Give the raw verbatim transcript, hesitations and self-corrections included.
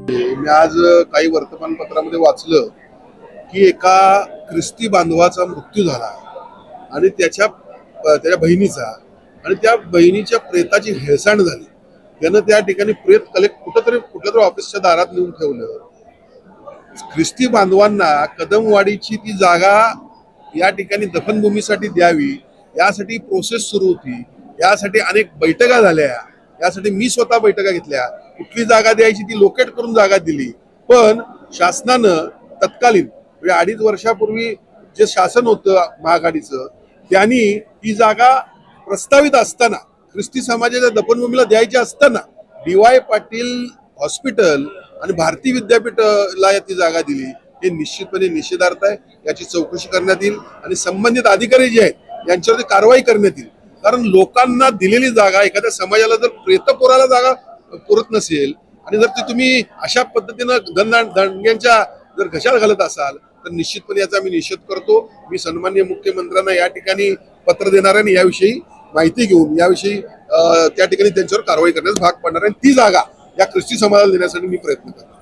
मी आज काही वर्तमानपत्रामध्ये वाचलं की एका ख्रिस्ती बांधवाचा मृत्यू झाला आणि त्याच्या त्याच्या बहिणीचा आणि त्या बहिणीच्या प्रेताची हेळसांड झाली। त्यानं त्या ठिकाणी प्रेत कलेक्ट कुठंतरी कुठल्या तरी ऑफिसच्या दारात नेऊन ठेवलं। ख्रिस्ती बांधवांना कदमवाडीची ती जागा या ठिकाणी दफनभूमीसाठी द्यावी यासाठी प्रोसेस सुरू होती। यासाठी अनेक बैठका झाल्या, यासाठी मी स्वतः बैठका घेतल्या। कुठली जागा द्यायची ती लोकेट करून जागा दिली, पण शासनानं तत्कालीन म्हणजे अडीच वर्षापूर्वी जे शासन होतं महाआघाडीचं त्यांनी ही जागा प्रस्तावित असताना ख्रिस्ती समाजाच्या दफनभूमीला द्यायची असताना डी वाय पाटील हॉस्पिटल आणि भारती विद्यापीठला ती जागा दिली। हे निश्चितपणे निषेधार्थ आहे। याची चौकशी करण्यात येईल आणि संबंधित अधिकारी जे आहेत यांच्यावरती कारवाई करण्यात येईल। कारण लोकांना दिलेली जागा एखाद्या समाजाला जर प्रेतपुराला जागा पुरत नसेल आणि जर ती तुम्ही अशा पद्धतीनं दंड्यांच्या जर घशात घालत असाल तर निश्चितपणे याचा मी निषेध करतो। मी सन्माननीय मुख्यमंत्र्यांना या ठिकाणी पत्र देणार आणि याविषयी माहिती घेऊन याविषयी त्या ठिकाणी त्यांच्यावर कारवाई करण्यास भाग पडणार आहे। ती जागा या ख्रिस्ती समाजाला देण्यासाठी मी प्रयत्न करतो।